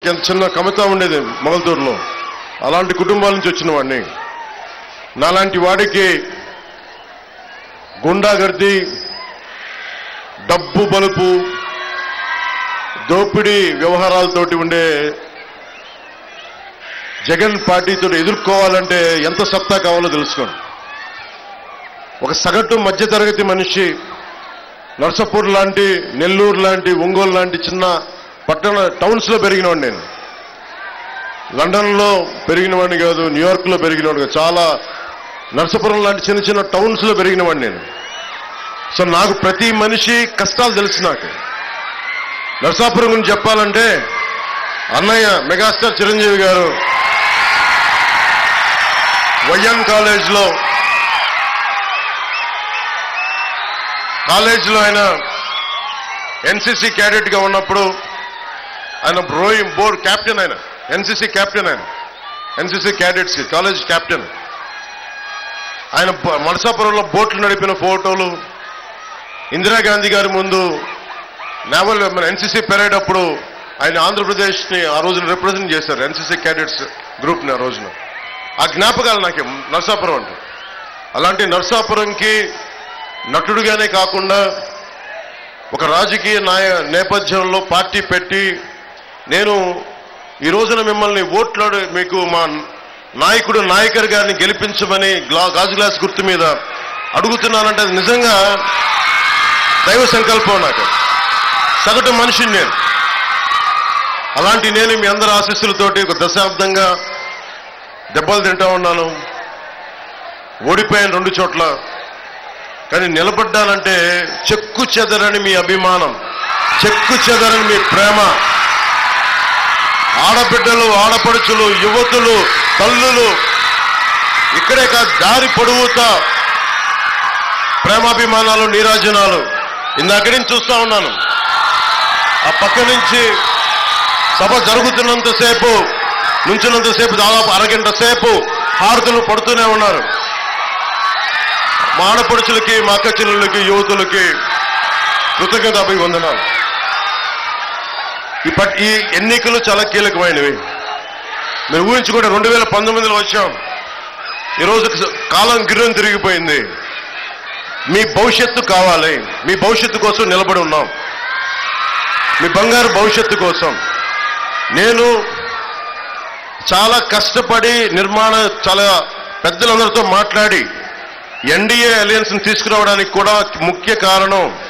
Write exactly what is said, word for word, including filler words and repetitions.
ఎంత చిన్న కవిత ఉండేది మొగల్తూరులో, అలాంటి కుటుంబాల నుంచి వచ్చిన వాడిని. నాలాంటి వాడికి గుండాగర్ది, డబ్బు బలుపు, దోపిడీ వ్యవహారాలతోటి ఉండే జగన్ పార్టీతో ఎదుర్కోవాలంటే ఎంత సత్తా కావాలో తెలుసుకోండి. ఒక సగటు మధ్యతరగతి మనిషి నర్సాపూర్ లాంటి, నెల్లూరు లాంటి, ఒంగోలు లాంటి చిన్న పట్టణ టౌన్స్లో పెరిగినవాడిని నేను. లండన్లో పెరిగినవాడిని కాదు, న్యూయార్క్లో పెరిగినవాడు కాదు, చాలా నర్సాపురం లాంటి చిన్న చిన్న టౌన్స్లో పెరిగినవాడిని నేను. సో నాకు ప్రతి మనిషి కష్టాలు తెలుసు. నాకు నర్సాపురం గురించి చెప్పాలంటే అన్నయ్య మెగాస్టార్ చిరంజీవి గారు వైఎన్ కాలేజ్లో కాలేజ్లో ఆయన ఎన్సీసీ క్యాడెట్గా ఉన్నప్పుడు ఆయన రోయింగ్ బోర్డ్ క్యాప్టెన్, ఆయన ఎన్సీసీ క్యాప్టెన్, ఆయన ఎన్సీసీ క్యాడెట్స్ కాలేజ్ క్యాప్టెన్. ఆయన నరసాపురంలో బోట్లు నడిపిన ఫోటోలు, ఇందిరాగాంధీ గారి ముందు నేవల్ మన ఎన్సీసీ పెరేడ్ అప్పుడు ఆయన ఆంధ్రప్రదేశ్ని ఆ రోజున రిప్రజెంట్ చేశారు, ఎన్సీసీ క్యాడెట్స్ గ్రూప్ని ఆ రోజున. ఆ జ్ఞాపకాలు నాకు నరసాపురం అంటే. అలాంటి నరసాపురంకి నటుడిగానే కాకుండా ఒక రాజకీయ నాయ నేపథ్యంలో పార్టీ పెట్టి నేను ఈ రోజున మిమ్మల్ని ఓట్లాడు మీకు మా నాయకుడు నాయకర్ గారిని గెలిపించమని గ్లా గాజు గ్లాస్ గుర్తు మీద అడుగుతున్నానంటే అది నిజంగా దైవ సంకల్పం. నాకు సగటు మనిషిని నేను. అలాంటి నేను మీ అందరి ఆశీస్సులతోటి ఒక దశాబ్దంగా దెబ్బలు తింటా ఉన్నాను. ఓడిపోయాను రెండు చోట్ల, కానీ నిలబడ్డానంటే చెక్కు చెదరని మీ అభిమానం, చెక్కు చెదరని మీ ప్రేమ, ఆడబిడ్డలు, ఆడపడుచులు, యువతులు, తల్లులు, ఇక్కడే కాదు దారి పొడవుతా ప్రేమాభిమానాలు, నీరాజనాలు. ఇందాక నుంచి చూస్తా ఉన్నాను. ఆ పక్క నుంచి సభ జరుగుతున్నంతసేపు, నుంచినంతసేపు దాదాపు అరగంట సేపు హారతులు పడుతూనే ఉన్నారు. మా ఆడపడుచులకి, మా అక్క చెల్లెళ్ళకి, యువతులకి కృతజ్ఞత అభివందనాలు. ఇప్పటి ఈ ఎన్నికలు చాలా కీలకమైనవి. మీరు ఊహించుకుంటే రెండు వేల పంతొమ్మిదిలో వచ్చాం, ఈరోజు కాలం గిర్రం తిరిగిపోయింది. మీ భవిష్యత్తు కావాలి, మీ భవిష్యత్తు కోసం నిలబడి ఉన్నాం, మీ బంగారు భవిష్యత్తు కోసం. నేను చాలా కష్టపడి నిర్మాణ చాలా పెద్దలందరితో మాట్లాడి ఎన్డీఏ అలయన్స్ని తీసుకురావడానికి కూడా ముఖ్య కారణం